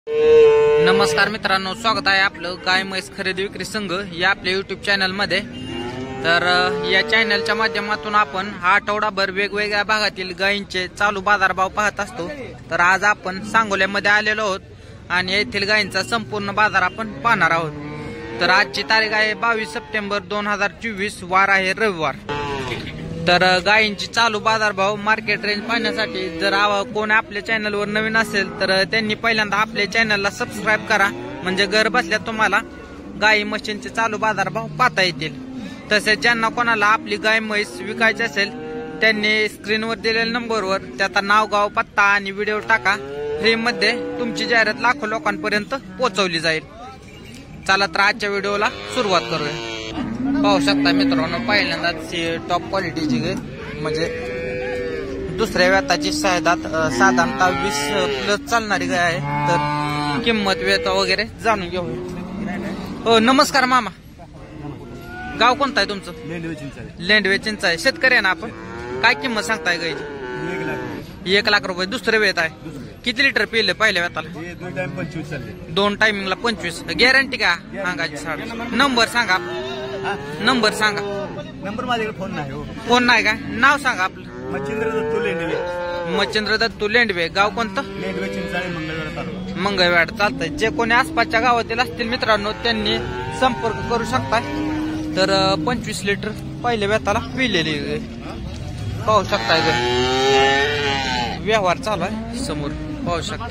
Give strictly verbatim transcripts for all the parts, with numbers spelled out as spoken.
नमस्कार मित्रांनो, स्वागत आहे आपलं गाय म्हैस खरेदी विक्री संघ या आपल्या युट्यूब चॅनल मध्ये। तर या चॅनलच्या माध्यमातून आपण हा आठवडाभर वेगवेगळ्या भागातील गायींचे चालू बाजारभाव पाहत असतो। तर आज आपण सांगोल्यामध्ये आलेलो आहोत आणि येथील गायींचा संपूर्ण बाजार आपण पाहणार आहोत। तर आजची तारीख आहे बावीस सप्टेंबर दोन हजार चोवीस, वार आहे रविवार। तर गायींची चालू बाजारभाव मार्केट रेंज पाहण्यासाठी जर कोण आपल्या चॅनलवर नवीन असेल तर त्यांनी पहिल्यांदा आपल्या चॅनलला सबस्क्राईब करा, म्हणजे घर बसल्या तुम्हाला गायी म्हशींचे चालू बाजारभाव पाहता येतील। तसेच ज्यांना कोणाला आपली गाय म्हैस विकायची असेल त्यांनी स्क्रीनवर दिलेल्या नंबरवर त्याचा नाव, गाव, पत्ता आणि व्हिडिओ टाका। फ्री मध्ये तुमची जाहिरात लाखो लोकांपर्यंत पोहोचवली जाईल। चला तर आजच्या व्हिडिओला सुरुवात करूया। पाहू शकता मित्रांनो, पहिल्यांदाच टॉप क्वालिटीची गाय, म्हणजे दुसऱ्या व्याताची सायदात साधारणतः वीस प्लस चालणारी गाय आहे। तर किंमत वेत वगैरे जाणून घेऊ। हो नमस्कार मामा, गाव कोणतं आहे तुमचं? लेंडवे चिंचाळे। लेंडवे चिंचाळे, शेतकरी आहे ना आपण? काय किंमत सांगताय गायची? एक लाख रुपये दुसरे वेत आहे। किती लिटर पिले पहिल्या वेताला? दोन टाइम पंचवीस चालले। दोन टायमिंगला पंचवीस। गॅरंटी का सांगायची? साडे नंबर सांगा, नंबर सांगा। नंबर माझ्याकडे फोन नाही हो। फोन नाही का? नाव सांगा आपलं? मच्छिंद्र दत्तू लेंडवे। मच्छिंद्र दत्तू लेंडवे, गाव कोणतं? लेंडवे चिंचाळे, मंगळवेढा तालुका। मंगळवेढा। चालतंय, जे कोणी आसपासच्या गावातील असतील मित्रांनो त्यांनी संपर्क करू शकताय। तर पंचवीस लिटर पहिल्या वेताला पिलेली पाहू शकताय। व्यवहार चालू आहे समोर पाहू शकता।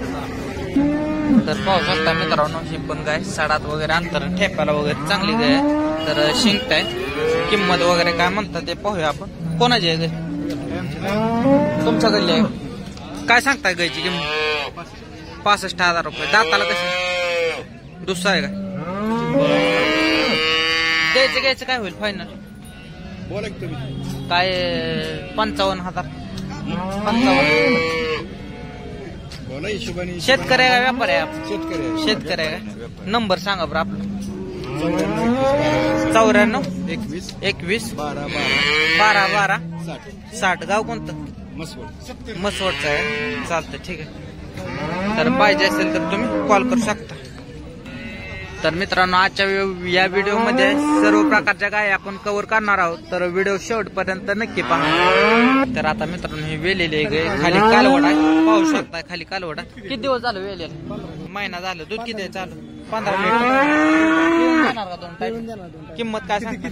तर पाहू शकता मित्रांनो, ही पण गाय साडात वगैरे अंतर ठेप्याला वगैरे चांगली गाय आहे। तर शिंकत आहे। किंमत वगैरे काय म्हणतात ते पाहूया आपण। कोणाची आहे गाय? तुमच्या गल्ली आहे। काय सांगताय गायची किंमत? पासष्ट हजार रुपये। दाताला कशी? दुसरा आहे का? द्यायचं घ्यायचं काय होईल फायनल? बोला की तुम्ही। काय पंचावन्न हजार? पंचावन्न। बोला हिशोबाने। शेतकरी आहे का व्यापारी आहे आपण? शेतकरी। शेतकरी आहे का? नंबर सांगा बरं आपला। चौऱ्याण्णव एकवीस एकवीस बारा बारा बारा बारा साठ साठ। गाव कोणतं? मसवड। मसवडचं आहे। चालतं, ठीक आहे। तर पाहिजे असेल तर तुम्ही कॉल करू शकता। तर मित्रांनो, आजच्या या व्हिडिओ मध्ये सर्व प्रकारच्या गाय आपण कव्हर करणार आहोत। तर व्हिडिओ शेवटपर्यंत नक्की पहा। तर आता मित्रांनो, ही वेलेली गाय खाली कालवड आहे, पाहू शकता खाली कालवड। किती दिवस झालं वेलेला? महिना झालं। दूध किती आहे चालू? पंधरा लिटर। दोन टाइम। किंमत काय सांगता?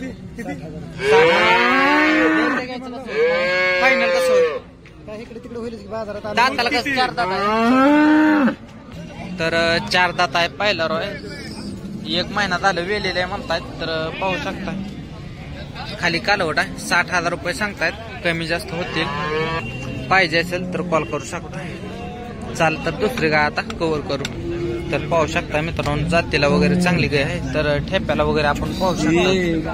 फायनल कसं होईल? दाताला कसं? चार दात आहे। तर चार दात आहे पहिला रोय। एक महिना झालं वेलेले म्हणतायत। तर पाहू शकता खाली कालवट आहे। साठ हजार रुपये सांगतायत, कमी जास्त होतील। पाहिजे असेल तर कॉल करू शकता। चाल तर दुसरी गाय आता कव्हर करू। तर पाहू शकता मित्रांनो, जातीला वगैरे चांगली गाय आहे। तर ठेप्याला वगैरे आपण पाहू शकता।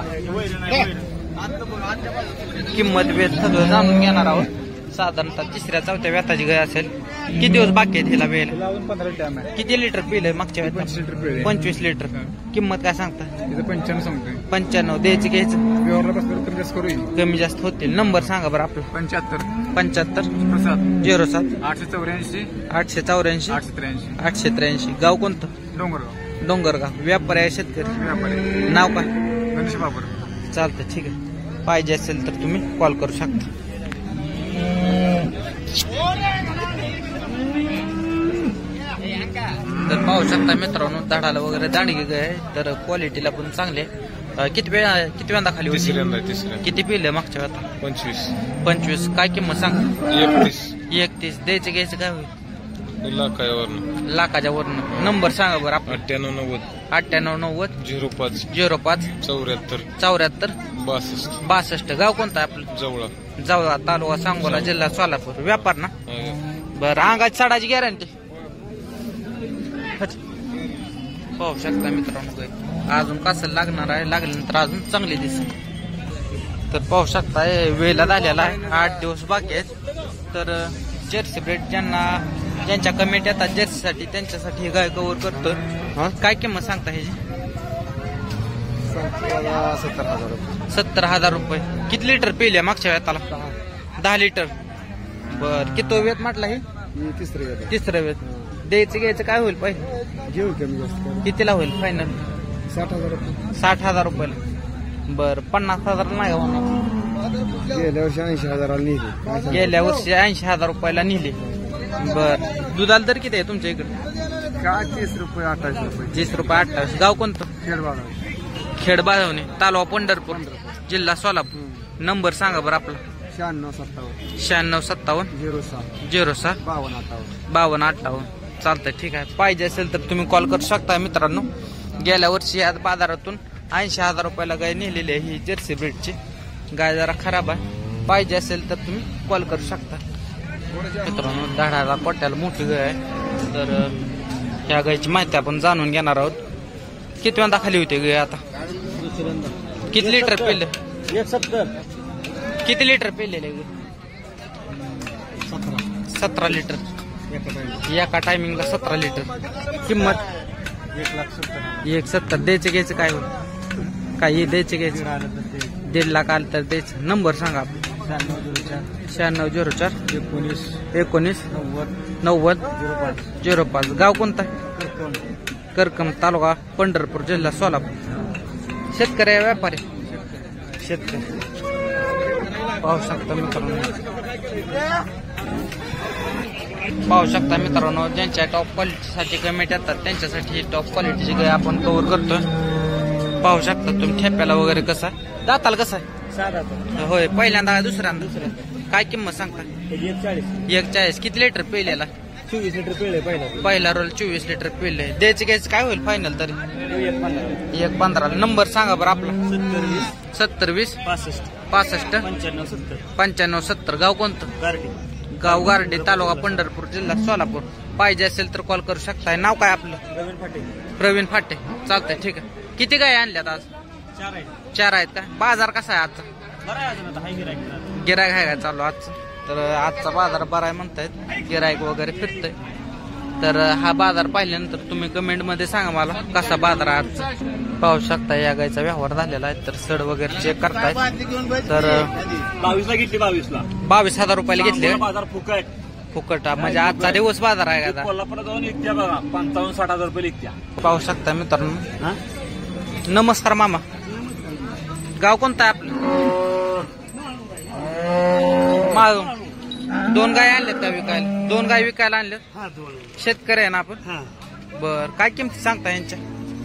किंमत वेत सगळं जाणून घेणार आहोत। साधारणतः तिसऱ्या चौथ्या व्याताची गाय असेल। किती दिवस बाकी आहे तिला वेळ? पंधरा टाइम आहे। किती लिटर पिलंय मागच्या वेळेस? पंचवीस लिटर पिले। पंचवीस लिटर। किंमत काय सांगता? पंच्याण्णव सांगतोय। पंच्याण्णव द्यायची घ्यायचं? व्यवहारला बसल्यावर कमी जास्त करू येईल। कमी जास्त होतील। नंबर सांगा बरं आपला? पंच्याहत्तर पंच्याहत्तर सात झिरो सात आठशे चौऱ्याऐंशी आठशे चौऱ्याऐंशी आठशे त्र्याऐंशी आठशे त्र्याऐंशी। गाव कोणतं? डोंगरगाव। डोंगरगाव। व्यापारी आहे शेतकरी? व्यापारी। नाव काय? गणेश बाबर। चालतं, ठीक आहे। पाहिजे असेल तर तुम्ही कॉल करू शकता। तर पाहू शकता मित्रांनो, झाडाला वगैरे दांडगी गाय आहे। तर क्वालिटीला पण चांगले। किती वेळा किती वेळा खाली होती? तिसऱ्यांदा तिसऱ्या। किती पिले मागच्या वेळा? पंचवीस पंचवीस। काय किंमत सांग? एकतीस एकतीस द्यायचं घ्यायचं काय होईल? लाखावरनं लाखाच्या वरनं। नंबर सांगा बरं आपला? अठ्ठ्याण्णव नव्वद अठ्ठ्याण्णव नव्वद झिरो पाच झिरो पाच चौऱ्याहत्तर चौऱ्याहत्तर बासष्ट बासष्ट। गाव कोणतं आहे आपलं? जवळा जवळा, तालुका सांगोला, जिल्हा सोलापूर। व्यापार ना? बरं, अंगाची साडाची गॅरंटी? पाहू शकता मित्रांनो, अजून कसं लागणार आहे, लागल्यानंतर अजून चांगली दिसेल। तर पाहू शकता वेळेला झालेला आहे, आठ दिवस बाकी आहेत। तर जर्सी ब्रेड ज्यांना ज्यांच्या कमेंट येतात जर्सीसाठी त्यांच्यासाठी गाय कव्हर करतो। काय किंमत सांगता ह्याची? सत्तर हजार रुपये सत्तर हजार रुपये। किती लिटर पिल्या मागच्या वेताला? दहा लिटर। बर, किती वेत म्हटला? ही तिसरे तिसरं वेत। द्यायचं घ्यायचं काय होईल पहिले? घेऊ कमी जास्त कितीला होईल फायनल? साठ हजार रुपये साठ हजार रुपयाला. बर पन्नास हजार नाही होणार. गेल्या वर्षी ऐंशी हजाराला नेली. गेल्या वर्षी ऐंशी हजार रुपयाला नेली. बर दुधाला दर किती आहे तुमच्या इकडे? काय तीस रुपये अठ्ठावीस रुपये तीस रुपये अठ्ठावीस. गाव कोणतं? खेळबाग खेड बाळवणे तालुका पंढरपूर जिल्हा सोलापूर. नंबर सांगा बरं आपला. शहाण्णव सत्तावन्न शहाण्णव सत्तावन्न झिरो सहा झिरो सहा बावन्न अठ्ठावन्न बावन्न अठ्ठावन्न. चालतंय ठीक आहे. पाहिजे असेल तर तुम्ही कॉल करू शकता मित्रांनो. गेल्या वर्षी या बाजारातून ऐंशी हजार रुपयाला गाय नेलेली आहे ही जर्सी ब्रीडची गाय. जरा खराब आहे. पाहिजे असेल तर तुम्ही कॉल करू शकता मित्रांनो. दहा कोट्याला मोठी गाय आहे. तर ह्या गायची माहिती आपण जाणून घेणार आहोत. किती वेळा खाली होते गाय आता? किती लिटर पिले? एक सत्तर किती लिटर पिलेले? सतरा लिटर एका टायमिंगला. सतरा लिटर. किंमत एक लाख सत्तर एक सत्तर. द्यायचं घ्यायचं काय होईल? काही द्यायचं घ्यायचं दीड लाख आलं तर द्यायचं. नंबर सांगा आपला. शहाण्णव झिरो चार एकोणीस एकोणीस नव्वद नव्वद झिरो पाच झिरो पाच. गाव कोणता? करकम तालुका पंढरपूर जिल्हा सोलापूर. शेतकरी आहे व्यापारी? शेतकरी. पाहू शकता मित्रांनो. पाहू शकता मित्रांनो ज्यांच्या टॉप क्वालिटीसाठी कमेंट येतात त्यांच्यासाठी टॉप क्वालिटीची गाय आपण कव्हर करतोय. पाहू शकता तुम्ही. ठेप्याला वगैरे कसा दाताला कसा आहे? होय पहिल्यांदा दुसऱ्यांदा दुसऱ्या. काय किंमत सांगता? एक चाळीस एक चाळीस. किती लिटर पिलेला? चोवीस लिटर पिळे पहिला पहिला रोल चोवीस लिटर पिले. द्यायचं घ्यायचं काय होईल फायनल तरी? एक पंधरा एक पंधरा. नंबर सांगा बरं आपला. सत्तर वीस सत्तर वीस पासष्ट पासष्ट पंच्याण्णव सत्तर पंच्याण्णव सत्तर. गाव कोणतं? गारडी गाव गारडी तालुका पंढरपूर जिल्हा सोलापूर. पाहिजे असेल तर कॉल करू शकताय. नाव काय आपलं? रवीन फाटे प्रवीण फाटे. चालतंय ठीक आहे. किती गाय आणल्यात आज? चार आहे चार आहेत का? बाजार कसा आहे आजचा? बरं आहे अजून आता हाय गिरायक गिरायक आहे का चालू आजचं? तर आजचा बाजार बरा आहे म्हणतायत. गिरायक वगैरे फिरतंय. तर हा बाजार पाहिल्यानंतर तुम्ही कमेंट मध्ये सांगा मला कसा बाजार आहे आजचा. पाहू शकता या गायचा व्यवहार झालेला आहे. तर सड वगैरे चेक करताय. तर बावीस ला घेतली बावीस ला बावीस हजार रुपयाला घेतले. बाजार फुकट फुकट म्हणजे आजचा दिवस बाजार आहे का? कोल्हापुरात जाऊन विकत्या बघा पंचावन्न साठ हजार रुपये विकत्या. पाहू शकता मित्रांनो. नमस्कार मामा. गाव कोणतं आहे आपलं? माळू. दोन गाय आणल्यात का विकायला? दोन गाय विकायला आणल्यात. शेतकरी आहे ना आपण? बर काय किंमत सांगता यांच्या?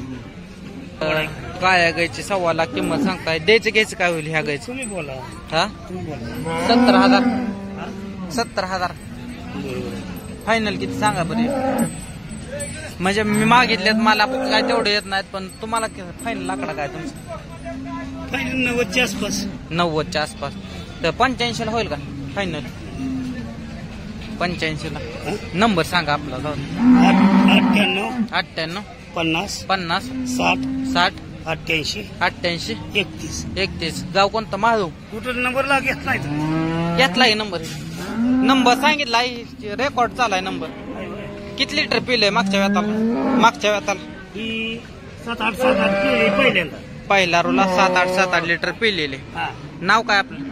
काय गायची सव्वा लाख किंमत सांगताय. द्यायचं घ्यायचं काय होईल ह्या गायचं? तुम्ही बोला हा तुम्ही बोला सत्तर हजार. सत्तर हजार फायनल किती सांगा बरं? म्हणजे मी मागितलेत मला काय तेवढे येत नाहीत पण तुम्हाला फायनल लाकडा काय तुमचं? फायनल नव्वदच्या आसपास. नव्वदच्या आसपास. तर पंच्याऐंशी ला होईल का फायनल? पंच्याऐंशी ला. नंबर सांगा आपला. अठ्ठ्याण्णव अठ्ठ्याण्णव पन्नास पन्नास साठ साठ अठ्ठ्याऐंशी अठ्ठ्याऐंशी एकतीस. एकतीस. गाव कोणतं? माळू. कुठं नंबरला घेत नाही घेतलाय नंबर. नंबर सांगितला रेकॉर्ड चालाय नंबर. किती लिटर पिलंय मागच्या व्याताला? मागच्या व्याताला ही सात आठ सात आठ पिळे पहिल्यांदा. पहिला रोला सात आठ सात आठ लिटर पिलेले. नाव काय आपलं?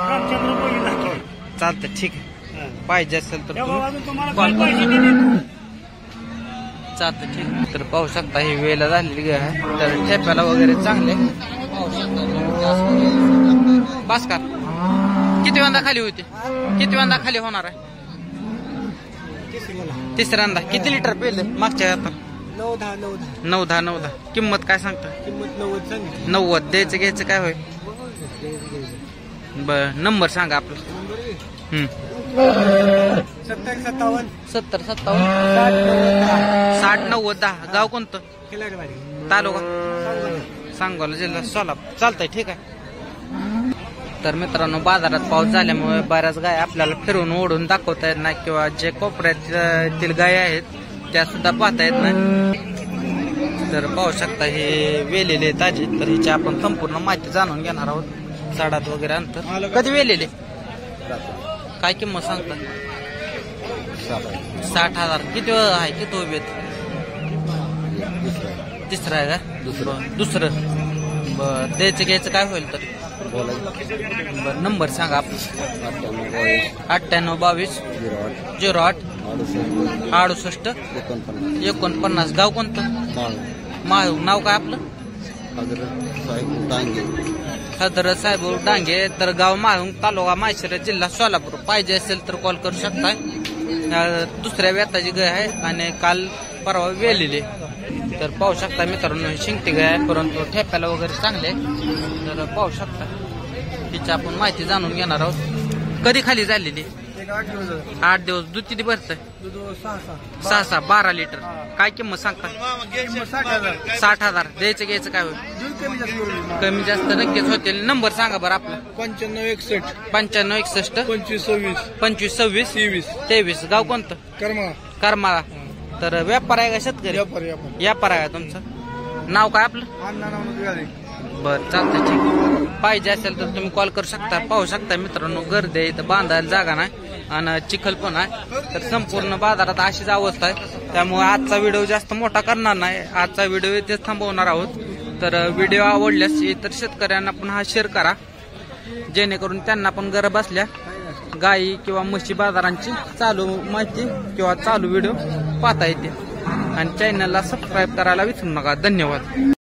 चालतं ठीक आहे. पाहिजे असेल तर कॉल करा. चालतं ठीक आहे. तर पाहू शकता ही वेळेला झालेली गाय आहे. तर ठेप्याला वगैरे चांगले बस का? किती वेळा खाली होती? किती वेळा खाली होणार आहे? तिसऱ्यांदा. किती लिटर पिले मागच्या आता? नऊ दहा नऊ दहा नऊ दहा नऊ दहा. किंमत काय सांगता? किंमत नव्वद सांगितली. नव्वद. द्यायचं घ्यायचं काय होईल? बर नंबर सांगा आपला. हम्म सत्तर सत्तावन्न सत्तर सत्तावन्न साठ नव्वद दहा. गाव कोणतं? तालुका सांगोला जिल्हा सोलापूर. चालतंय ठीक आहे. तर मित्रांनो बाजारात पाऊस झाल्यामुळे बऱ्याच गाय आपल्याला फिरवून ओढून दाखवता येत नाही किंवा जे कोपऱ्यातील गाय आहेत त्या सुद्धा पाहता येत नाही. तर पाहू शकता हे वेलेले ताजे. तर हिची आपण संपूर्ण माहिती जाणून घेणार आहोत. साडात वगैरे अंतर. कधी वेलेले? काय किंमत सांगता? साठ हजार. किती आहे? किती उभे? तिसरं आहे का? दुसरं दुसरं. बर द्यायचं घ्यायचं काय होईल तर? बर नंबर सांगा आपला. अठ्ठ्याण्णव बावीस झिरो आठ अडुसष्ट एकोणपन्नास. गाव कोणतं? माळू. नाव काय आपलं? हजरत साहेब डांगे. तर गाव माळुंग, तालुका माळशिरस, जिल्हा सोलापूर. पाहिजे असेल तर कॉल करू शकताय. दुसऱ्या व्यताची गाय आहे आणि काल परवा वेलेली. तर पाहू शकता मित्रांनो, शिंगटी गाय आहे परंतु ठेप्याला वगैरे चांगले. तर पाहू शकता, तिची आपण माहिती जाणून घेणार आहोत. कधी खाली झालेली? आठ दिवस. दूध किती भरतंय? सहा सहा बारा लिटर. काय किंमत सांगता? साठ हजार. द्यायचं घ्यायचं काय होईल? कमी जास्त नक्कीच होतील. नंबर सांगा बरं आपला. पंच्याण्णव एकसष्ट पंच्याण्णव एकसष्ट पंचवीस सव्वीस पंचवीस सव्वीस तेवीस तेवीस. गाव कोणतं? कर्मा करमाळा. तर व्यापार आहे का शेतकरी? व्यापार व्यापार व्यापार आहे का तुमचं? नाव काय आपलं? अण्णा नाव बरं चालतंय, ठीक. पाहिजे असेल तर तुम्ही कॉल करू शकता. पाहू शकता मित्रांनो, गर्दी आहे इथं, बांधायला जागा नाही आणि चिखल पण आहे. तर संपूर्ण बाजारात अशीच अवस्था आहे. त्यामुळे आजचा व्हिडिओ जास्त मोठा करणार नाही. आजचा व्हिडिओ इथेच थांबवणार आहोत. तर व्हिडिओ आवडल्यास इतर शेतकऱ्यांना पण हा शेअर करा, जेणेकरून त्यांना पण घर बसल्या गायी किंवा म्हशी बाजारांची चालू माहिती किंवा चालू व्हिडिओ पाहता येते. आणि चॅनलला सबस्क्राईब करायला विसरू नका. धन्यवाद.